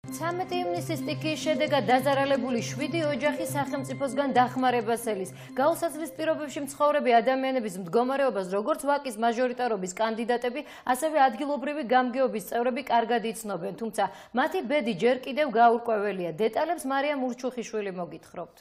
13 ივნისის სტიქიის შედეგად დაზარალებული 7 ოჯახი სახელმწიფოსგან დახმარებას ელის. გაუსაძლის პირობებში მცხოვრები ადამიანების მდგომარეობას როგორც ვაკის მაჟორიტარობის კანდიდატები, ასევე ადგილობრივი გამგეობის წევრები კარგად იცნობენ, თუმცა მათი ბედი ჯერ კიდევ გაურკვეველია. დეტალებს მარიამ ურჩუხიშვილი მოგითხრობთ.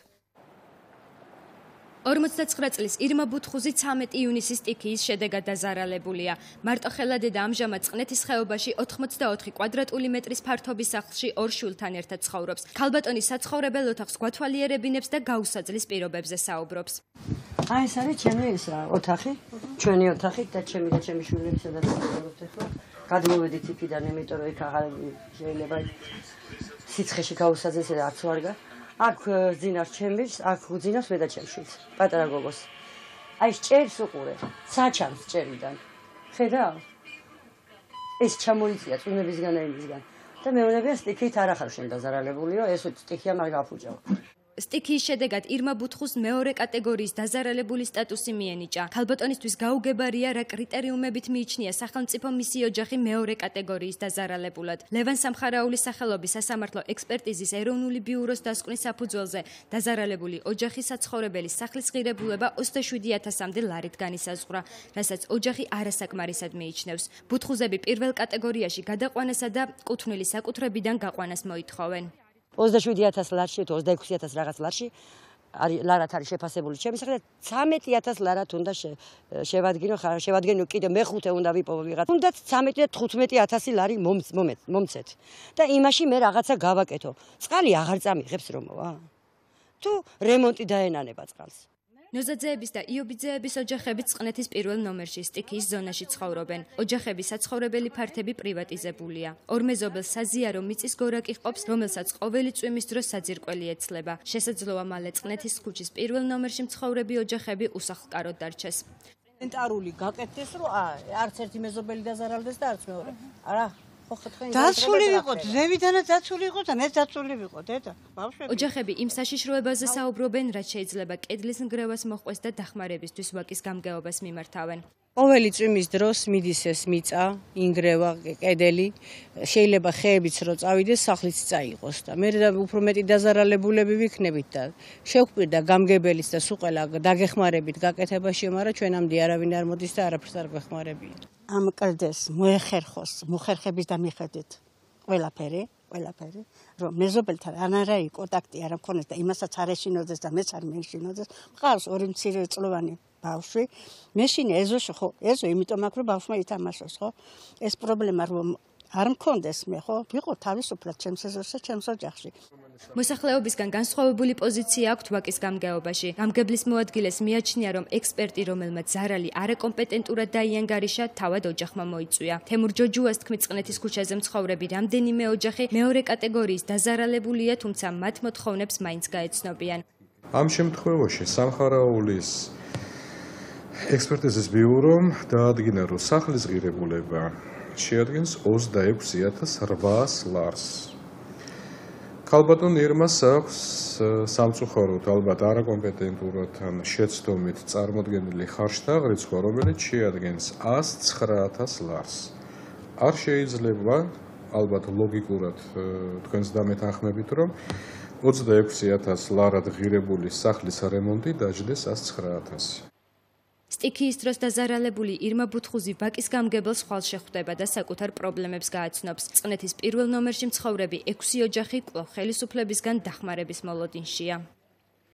49 წლის ირმა ბუთხუზი 13 ივნისის სტიქიის შედეგად დაზარალებულია. მარტოხელადედა ამჟამად წყნეთის ხეობაში 84 კვადრატული მეტრის ფართობის სახლში ორ შვილთან ერთად ცხოვრობს. ქალბატონი საცხოვრებელ ოთახს გვათვალიერებინებს და გაუსაძლის პირობებზე საუბრობს. აი ეს არის ჩემი ოთახი, ჩვენი ოთახი და ჩემი შვილები სადაც ცხოვრობთ ახლა. გადმოვედით იქიდან, იმიტომ რომ იქ აღარ შეიძლება სიცხეში გაუსაძლეს და არც ვარგა. აქ ძინავს ჩემს, აქ ძინავს მე და ჩემშიც, პატარა გოგოს. აი ჭერს უყურე, საჩამს ჭერიდან. ხედავ? ეს ჩამოიწია წუნებისგან და იმისგან. და მეუბნებიან სტიქით არ ახარშენ დაზარალებულიო, ეს სტიქია მაგ გაფუჭავ. სტიქიის შედეგად ირმა ბუთხუს მეორე კატეგორიის დაზარალებული სტატუსი მიენიჭა. ქალბატონისთვის გაუგებარია, რა კრიტერიუმებით მიიჩნია სახელმწიფო მისი ოჯახი მეორე კატეგორიის დაზარალებულად. ლევან სამხარაულის სახელობის სასამართლო ექსპერტიზის ეროვნული ბიუროს დასკვნის საფუძველზე დაზარალებული ოჯახის საცხოვრებელი სახლის ღირებულება 27,000-მდე ლარით განისაზღვრა, რასაც ოჯახი არასაკმარისად მიიჩნევს. ბუთხუზები პირველ კატეგორიაში გადაყვანასა და კუთვნილი საკუთრებიდან გაყვანას მოითხოვენ. 27,000 ლარში, 26,000 რაღაც ლარში ლარად არის შეფასებული ჩემი სახე და 13,000 ლარად უნდა შევადგინო კიდე მეხუთე უნდა ვიპოვო ვიღაც. თუნდაც 13 და 15,000 ლარი მომცეთ. და იმაში მე რაღაცა გავაკეთო. წყალი აღარ წამიღებს რომ მოვა. თუ რემონტი დაენანება წყალს. ნოზაძეების და იობიძეების ოჯახები წყნეთის პირველ ნომერში სტიქიის ზონაში ცხოვრობენ. ოჯახების საცხოვრებელი ფართები პრივატიზებულია. ორ მეზობელს საზიარო მიწის გორაკი ჰყოფს, რომელსაც ყოველი წვიმის დროს საძირკველი ეცლება. შესაძლოა მალე წყნეთის ქუჩის პირველ ნომერში მცხოვრები ოჯახები უსახლკაროდ დარჩეს. ენტარული გაკეთდეს, რომ არც ერთი მეზობელი დაზარალდეს და არც მეორე. არა დაცული ვიყოთ, ზევიდანაც დაცული ვიყოთ და მეც დაცული ვიყო, დედა, ბავშვები. ოჯახები იმ საშიშროებაზე საუბრობენ, რაც შეიძლება კედლის ნგრევას მოჰყვეს და დახმარებისთვის ვაკის გამგეობას მიმართავენ. ყოველი წვიმის დროს მიდის ეს მიწა, ინგრევა, კედელი, შეიძლება ხეებიც რო წავიდეს, სახლიც წაიღოს და მე უფრო მეტი დაზარალებულები ვიქნებით და შევხვდით გამგებელის და სუყელა დაგეხმარებით გაკეთებაში, მაგრამ ჩვენამდე არავინ არ მოდის და არაფერს არ გვეხმარებიან. ამ კლდეს მოეხერხოს, მოხერხების და მიხედვით ყველაფერი, რომ მეზობელთან ანარაი კონტაქტი არ მქონდეს და იმასაც არ ეშინოდეს და მეც არ მეშინოდეს. მყავს ორი მცირე წლოვანი ბავშვი, მეშინე ეზოში ხო, ეზო იმიტომ აქვს რომ ბავშვმა ითამაშოს, ხო? ეს პრობლემა რომ არ მქონდეს მე ხო, ვიყო თავისუფლად ჩემს ეზოში, ჩემს ოჯახში. მოსახლეობისგან განსხვავებული პოზიცია აქვთ ვაკის გამგეობაში. გამგებლის მოადგილეს მიაჩნია, რომ ექსპერტი, რომელმაც ზარალი არაკომპეტენტურად დაიანგარიშა, თავად ოჯახმა მოიწვია. თემურ ჯოჯუას თქმით, წყნეთის ქუჩაზე მცხოვრები რამდენიმე ოჯახი მეორე კატეგორიის დაზარალებულია, თუმცა მათ მოთხოვნებს მაინც გაეცნობიან. ამ შემთხვევაში სამხარაულის ექსპერტიზის ბიურომ დაადგინა, რომ სახლის ღირებულება შეადგენს 26,800 ლარს. ქალბატონ ირმას აქვს სამწუხაროდ ალბათ არაკომპეტენტურად ან შეცდომით წარმოდგენილი ხარშთაღრიცხვა, რომელიც შეადგენს 109,000 ლარს. არ შეიძლება ალბათ ლოგიკურად თქვენს დამეთანხმებით, რომ 26,000 ლარად ღირებული სახლის რემონტი დაჯდეს 109,000. სტიქიის დროს დაზარალებული ირმა ბუთხუზი ვაკის გამგებელს ხვალ შეხვდება და საკუთარ პრობლემებს გააცნობს. წყნეთის პირველ ნომერში მცხოვრები 6 ოჯახი კვლავ ხელისუფლებისგან დახმარების მოლოდინშია.